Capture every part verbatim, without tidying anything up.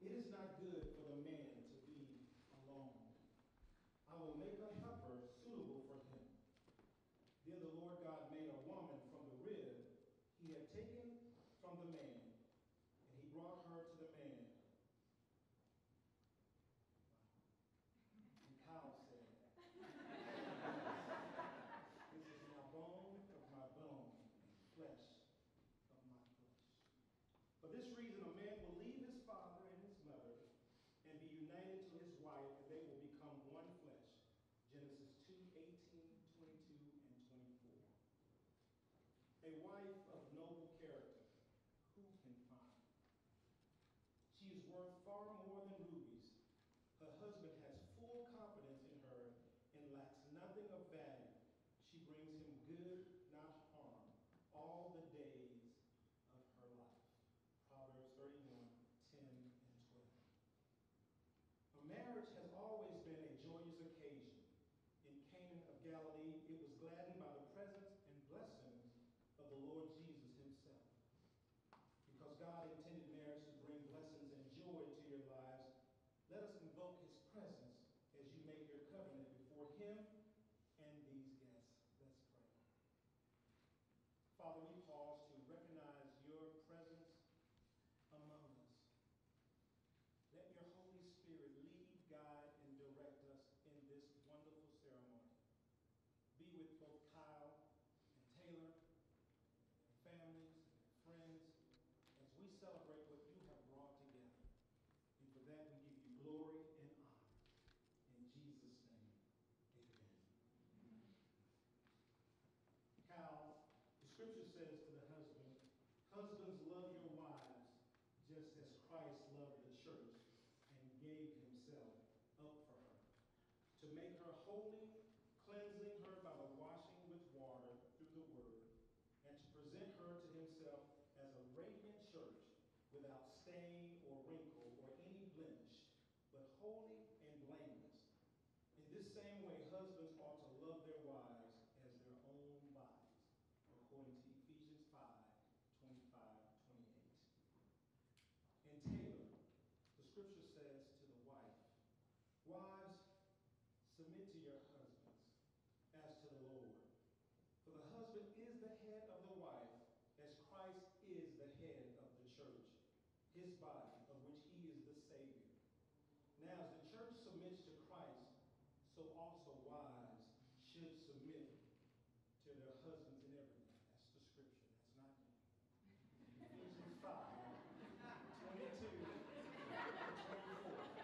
It is not good for the man to be alone. I will make a helper suitable for him. Then the Lord God made a woman from the rib he had taken from the man, and he brought her to the man. And Kyle said, this is my bone of my bone, flesh of my flesh. For this reason, a man will leave his father and his mother and be united to his wife, and they will become one flesh. Genesis two, eighteen, twenty-two, and twenty-four. A wife of noble character, who can find? She is worth far more than rubies. Her husband has full confidence in her and lacks nothing of value. She brings him good, not harm, all the days of her life. Proverbs thirty-one, ten, and twelve. A marriage has always been a joyous occasion. In Canaan of Galilee, it was gladdened by the presence and blessings of the Lord Jesus himself. Because God intended marriage to bring blessings and joy to your lives, let us invoke his presence as you make your covenant before him and these guests. Let's pray. Father, we pause to recognize your presence among us. Let your Holy Spirit lead, guide, and direct us in this wonderful ceremony. Be with both Kyle and Taylor, and families, and friends, as we celebrate what you have brought together. And for that, we give you glory and honor. In Jesus' name, amen. Kyle, the scripture says to the husband, husbands, love your wives, just as Christ loved the church and gave himself up for her, to make her holy, cleansing her by the washing with water through the word, and to present her to himself as a radiant church without stain or wrinkle or any blemish, but holy and blameless. In this same way, husbands ought to love their wives as their own bodies, according to Ephesians five, twenty-five, twenty-eight. And Taylor, the scripture says to the wife, wives, submit to your husbands as to the Lord. For the husband is the head of the wife, as Christ is the head of the church, his body, of which he is the Savior. Now, as the church submits to Christ, so also wives should submit to their husbands in everything. That's the scripture. That's not me. Ephesians five, twenty-two, and twenty-four.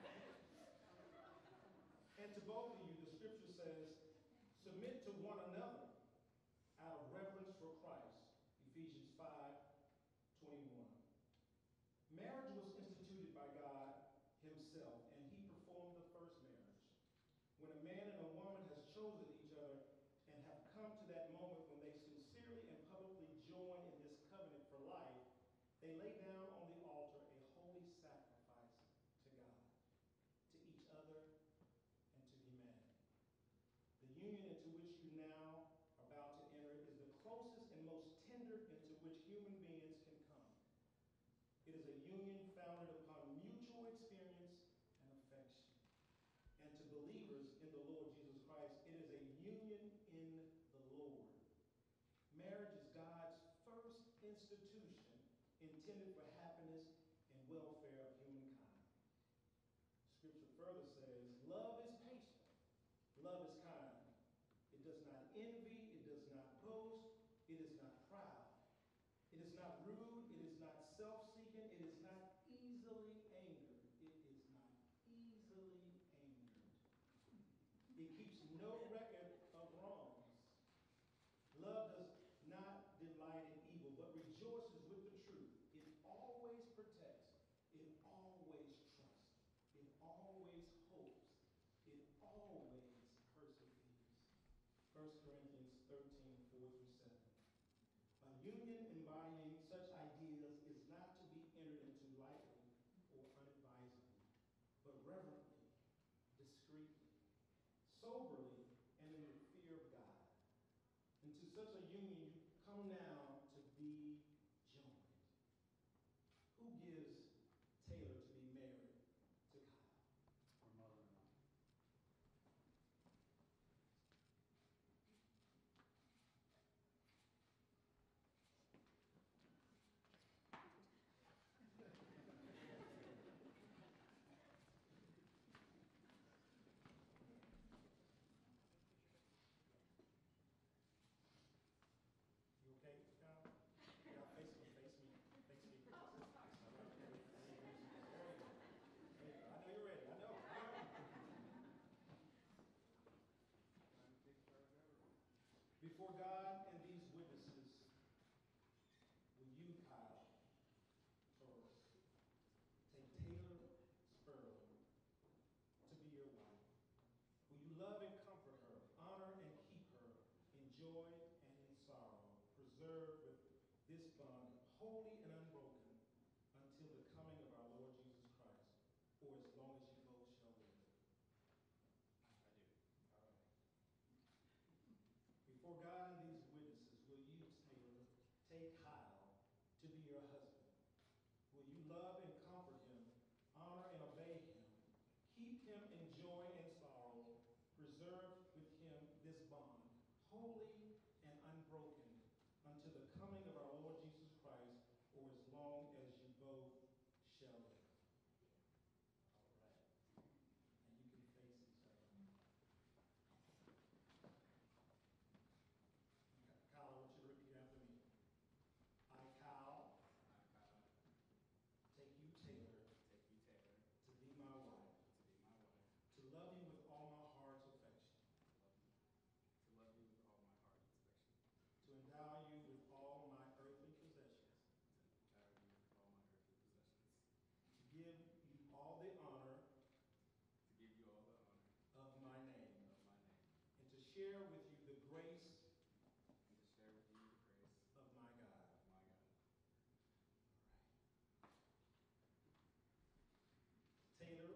And to both of you, the scripture says, submit to one another out of reverence for Christ. Ephesians five, twenty-one. Marriage was instituted by God himself, and he performed the first marriage. When a man and a woman has chosen each other and have come to that moment when they sincerely and publicly join in this covenant for life, they lay down on the altar a holy sacrifice to God, to each other, and to humanity. The union into which you now are about to enter is the closest and most tender into which human beings can come. It is a union founded upon mutual experience and affection. And to believers in the Lord Jesus Christ, it is a union in the Lord. Marriage is God's first institution intended for happiness and welfare of humankind. Scripture further says, love is patient, love is kind. It does not envy, it does not boast, it is not proud. It is not rude, it is not self-seeking, it is not easily angered. It is not easily angered. It keeps no record of wrongs. Love does not delight in evil, but rejoices with the truth. It always protects. It always trusts. It always hopes. It always perseveres. First Corinthians thirteen, four through seven. A union embodying such ideas is not to be entered into lightly or unadvisedly, but reverently, discreetly, soberly, and in the fear of God. And to such a union you come now to be joined. Who gives Taylor to be married? Before God and these witnesses, will you, Kyle, Torres, take Taylor Spurlow to be your wife? Will you love and comfort her, honor and keep her in joy and in sorrow, preserve with this bond holy and unbroken until the coming of our Lord Jesus Christ, or as long as you both shall live? I do. All right. Before God and these witnesses, will you, Taylor, take Kyle to be your husband? Will you love and comfort him, honor and obey him, keep him in joy and sorrow, preserve with him this bond, holy and unbroken, until the coming of our Lord Jesus Christ, or as long as you both shall live? All right. And you can face each other. Kyle, I want you to repeat after me. I, Kyle, I, Kyle, take you, Taylor, take you, Taylor, to be my wife, to be my wife, to love you with all my heart's affection, to love you, to love you with all my heart's affection, to endow you with all my earthly possessions, to endow you with all my earthly possessions, to give you all the honor to give you all the honor of my name, of my name, and to share with you the grace and to share with you the grace of my God. of my God. Taylor,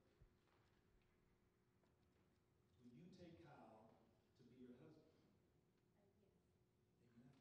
will you take Kyle to be your husband? Amen.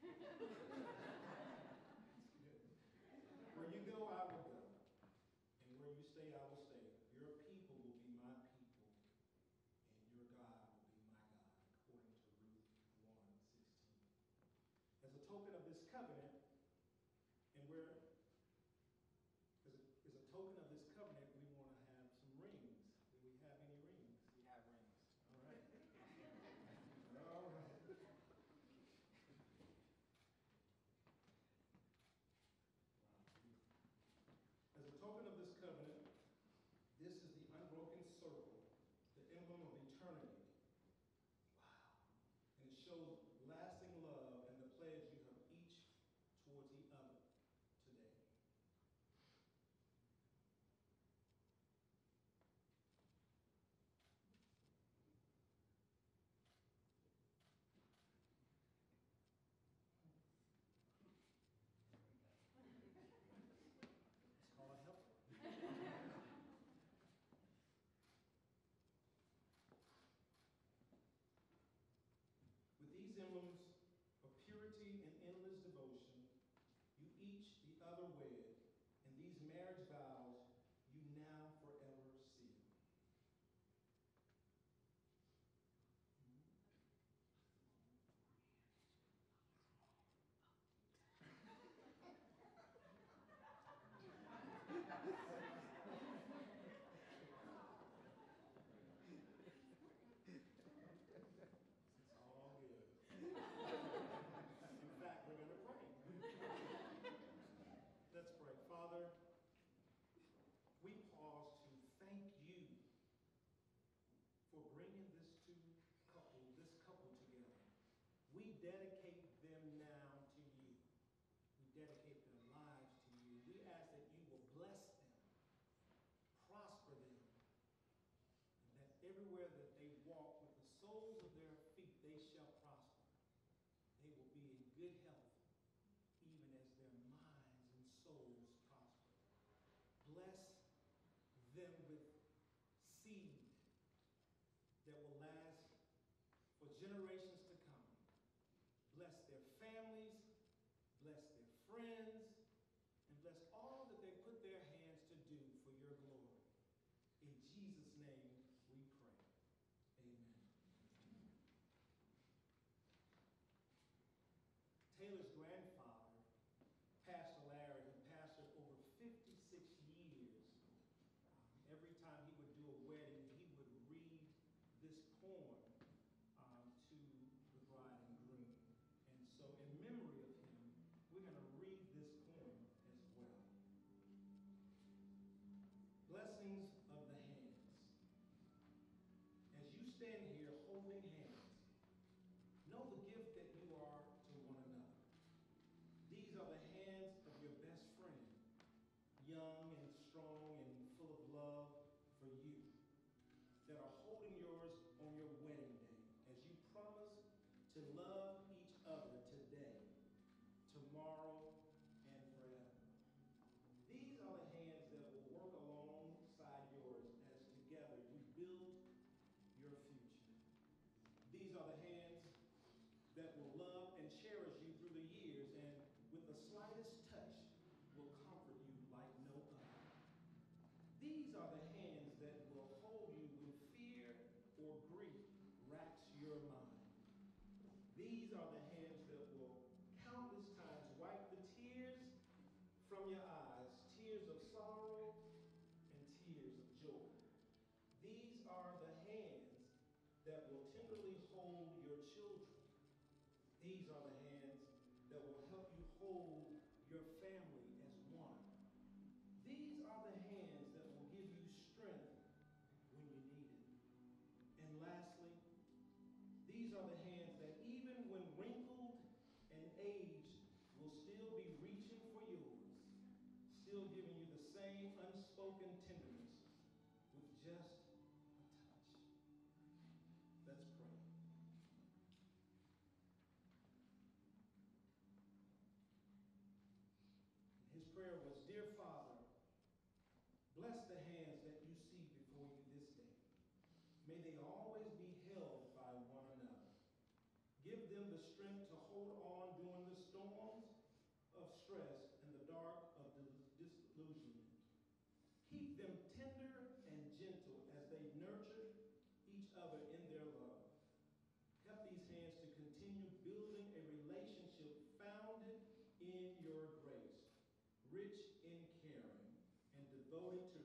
Where you go, I will go. And where you stay, I will stay. Your people will be my people, and your God will be my God, according to Ruth one sixteen. As a token of this covenant, and where, as a, as a token of this covenant, we want to have some rings. Do we have any rings? We have rings. All right. All right. As a token of this covenant, this is the unbroken circle, the emblem of eternity. Wow. And it shows lasting love and the pledge you have each towards the other today. It's called a helper. With these emblems of purity and endless devotion, you each the other wed, and these marriage vows you now forever seal. It's all good. In fact, we're going to pray. Let's pray. Father, we pause to thank you for bringing this two couple, this couple together. We dedicate them now to you. We dedicate their lives to you. We ask that you will bless them, prosper them, and that everywhere that they walk with the soles of their feet, they shall prosper. They will be in good health, even as their minds and souls prosper. Bless them with seed that will last for generations to come. Bless their families, bless their friends, and bless all that they put their hands to do for your glory. In Jesus' name we pray. Amen. Taylor's grandfather, Pastor Larry, who pastored over fifty-six years, um, every time he would do a wedding, he would read this poem um, to the bride and groom. And so in memory of him, we're going to read this poem as well. Blessings of the hands. As you stand here holding hands, know the to love each other today, tomorrow, and forever. These are the hands that will work alongside yours as together you build your future. These are the hands that will love and cherish you through the years and with the slightest touch will comfort you like no other. These are the hands that will hold you when fear or grief racks your mind. These are the hands that will countless times wipe the tears from your eyes, tears of sorrow and tears of joy. These are the hands that will tenderly hold your children. These are the hands that will help you hold your family as one. These are the hands that will give you strength when you need it. And lastly, these are the hands that even when wrinkled and aged will still be reaching for yours, still giving you the same unspoken tenderness with just a touch. Let's pray. His prayer was, Dear Father, bless the hands that you see before you this day. May they always be held by one another. Give them the strength to hold on during the storms of stress and the dark of disillusionment. Keep them tender and gentle as they nurture each other in their love. Help these hands to continue building a relationship founded in your grace, rich in caring, and devoted to